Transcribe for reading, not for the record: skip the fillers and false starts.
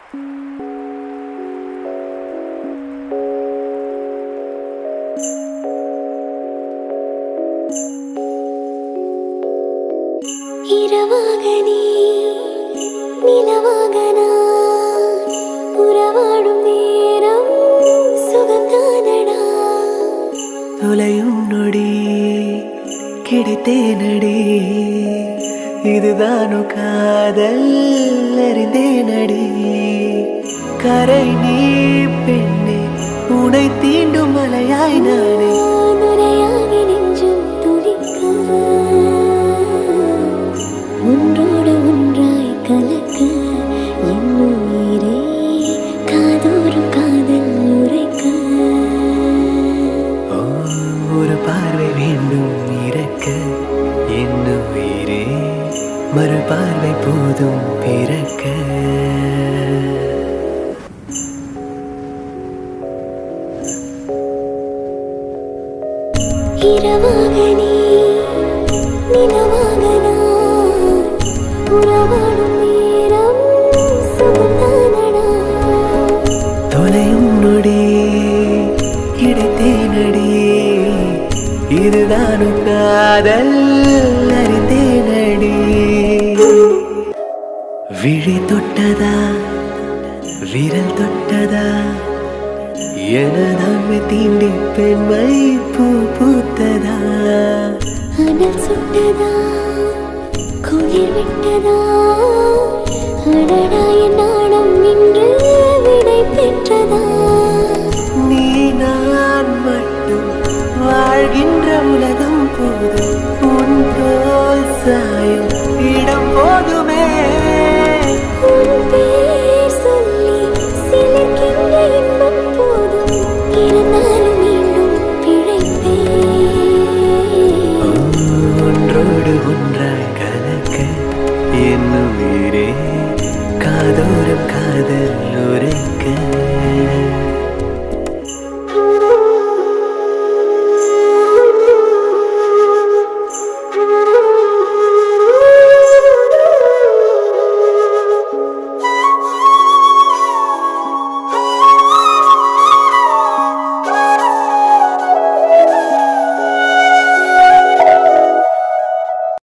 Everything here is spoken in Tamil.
இரவாகனே நிலவாகனா உறவாடும் நேரம் சுகந்தானடா தொலையும் நொடி கிடைத்தேனடி இதுதானு காதல் அறிந்தேனடி கரை நீ பெண்ணே உனை தீண்டும் மலையாய் நானே நுரையாகி நெஞ்சும் துடிக்க ஒன்றோடு ஒன்றாய் கலக்க என் உயிரே காதோறும் காதல் உரைக்க ஒரு பார்வை வேண்டும் இறக்க என் உயிரே மறு பார்வை போதும் பிறக்க இரவாகனே நிலவாகனா உறவாடும் நேரம் சுகந்தானடா தொலையும் நொடி கிடைத்தேனடி இதுதானு காதல் அறிந்தேனடி விழி தொட்டதா விரல் தொட்டதா எனதாமை தீண்டி பெண்மை பூ பூத்ததா அனல் சுட்டதா குளிர் விட்டதா அடடா என் நாடம் நின்று விடை பெற்றதா நீ நான் மட்டும் வாழ்கின்ற உலகம் போதும் உன் போல் சாயும் இடம் போதுமே